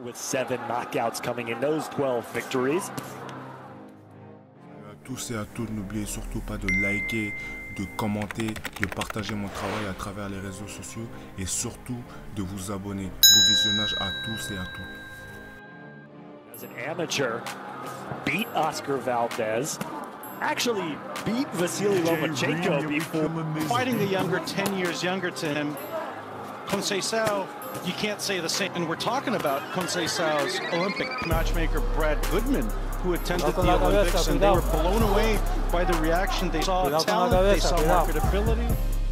with 7 knockouts coming in those 12 victories. À tous et à toutes, n'oubliez surtout pas de liker, de commenter, de partager mon travail à travers les réseaux sociaux et surtout de vous abonner. Bon visionnage à tous et à toutes. As an amateur, beat Oscar Valdez, actually beat Vasily Lomachenko before. Fighting the younger, 10 years younger to him, Conceição, you can't say the same. And we're talking about Conceição's Olympic matchmaker Brad Goodman, who attended the Olympics, and they were blown away by the reaction. They saw talent, they saw marketability.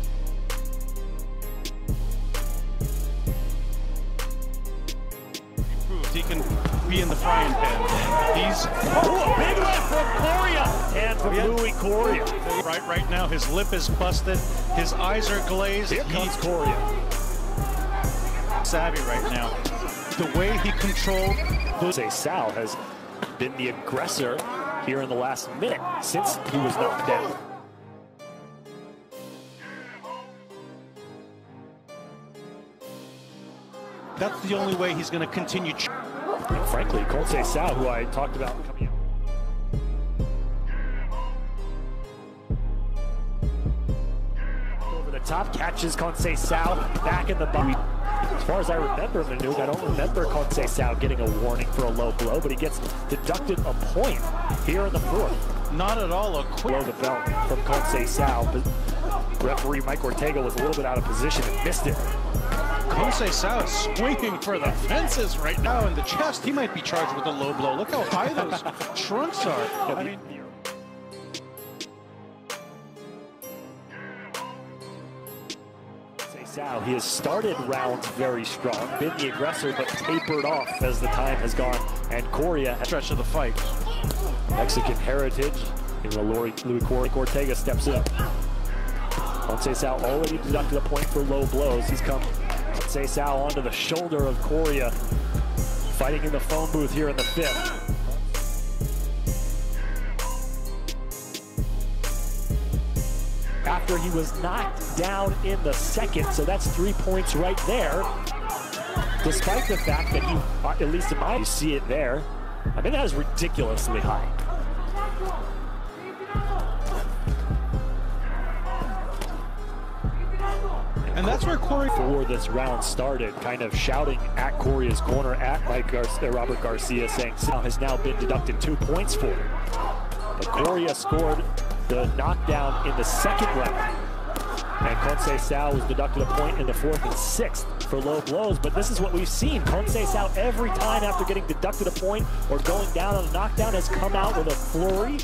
He proved he can be in the frying pan. He's a big left from Coria and from Louis Coria. Right now, his lip is busted, his eyes are glazed. Here comes Coria. Savvy right now. The way he controlled. Conceição has been the aggressor here in the last minute since he was knocked down. That's the only way he's going to continue. And frankly, Conceição, who I talked about coming out. Over the top, catches Conceição back in the body. As far as I remember, Manute, I don't remember Conceição getting a warning for a low blow, but he gets deducted a point here in the fourth. Not at all a quick Below the belt from Conceição, but referee Mike Ortega was a little bit out of position and missed it. Conceição is swinging for the fences right now in the chest. He might be charged with a low blow. Look how high those trunks are. I mean, Conceição, he has started rounds very strong, been the aggressor, but tapered off as the time has gone, and Coria has stretch of the fight. Mexican heritage, Louis Ortega steps in. Conceição already deducted a point for low blows. He's come Conceição onto the shoulder of Coria, fighting in the phone booth here in the 5th. After he was knocked down in the 2nd, so that's 3 points right there. Despite the fact that he, at least in my, you see it there. I mean, that is ridiculously high. And that's where Coria, before this round started, kind of shouting at Coria's corner, at Robert Garcia, saying has now been deducted 2 points for him. But Coria scored the knockdown in the 2nd round, and Conceição was deducted a point in the 4th and 6th for low blows. But this is what we've seen. Conceição, every time after getting deducted a point or going down on a knockdown, has come out with a flurry.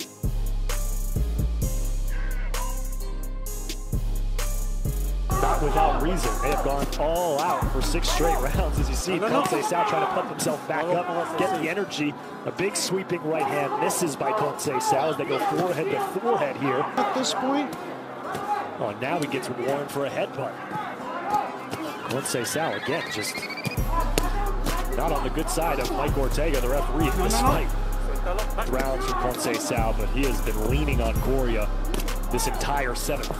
Not without reason. They have gone all out for 6 straight rounds, as you see. Conceição trying to pump himself back up, get the energy. A big sweeping right hand misses by Conceição as they go forehead to forehead here. At this point, oh, now he gets warned for a headbutt. Conceição again, just not on the good side of Mike Ortega, the referee in this fight. Rounds from Conceição, but he has been leaning on Coria this entire 7th.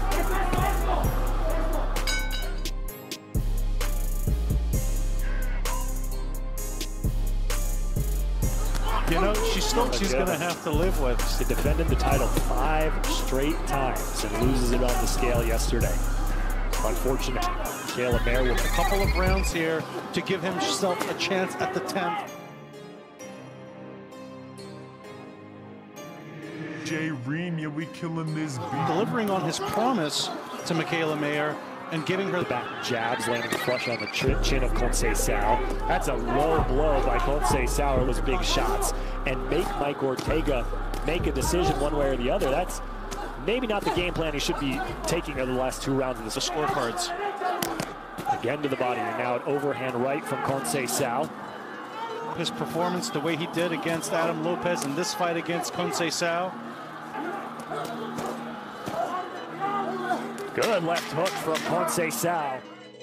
you know, she's going to have to live with. He defended the title 5 straight times and loses it on the scale yesterday. Unfortunate. Mikaela Mayer with a couple of rounds here to give himself a chance at the 10th. Jay Ream, yeah, we killing this beat. Delivering on his promise to Mikaela Mayer and giving her back jabs, landing flush on the chin of Conceição. That's a low blow by Conceição. Those big shots, and make Mike Ortega make a decision one way or the other. That's maybe not the game plan he should be taking in the last 2 rounds of the scorecards. Again to the body, and now an overhand right from Conceição. His performance, the way he did against Adam Lopez in this fight against Conceição. Good left hook from Conceição.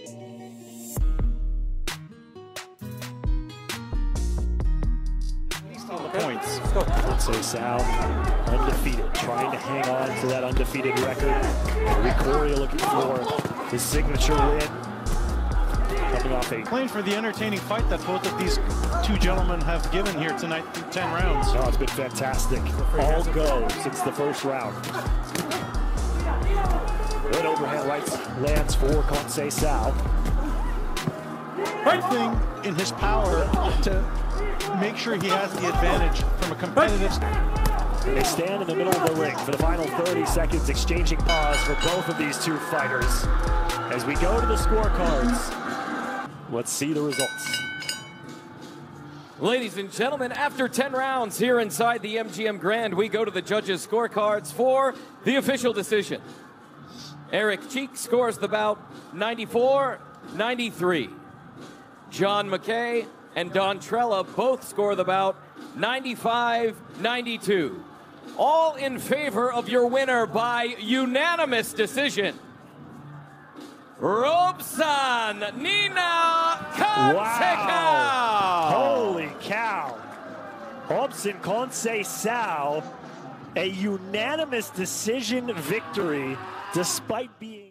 Points. Conceição undefeated, trying to hang on to that undefeated record. Louis Coria looking for his signature win. coming off a... Playing for the entertaining fight that both of these two gentlemen have given here tonight through 10 rounds. Oh, it's been fantastic. All go since the first round. Good overhand right lands for Conceição. Everything in his power to make sure he has the advantage from a competitive They stand in the middle of the ring for the final 30 seconds, exchanging paws for both of these two fighters. As we go to the scorecards, let's see the results. Ladies and gentlemen, after 10 rounds here inside the MGM Grand, we go to the judges' scorecards for the official decision. Eric Cheek scores the bout 94-93. John McKay and Don Trella both score the bout 95-92. All in favor of your winner by unanimous decision, Robson Nina Conceição. Wow. Holy cow. Robson Conceição, a unanimous decision victory despite being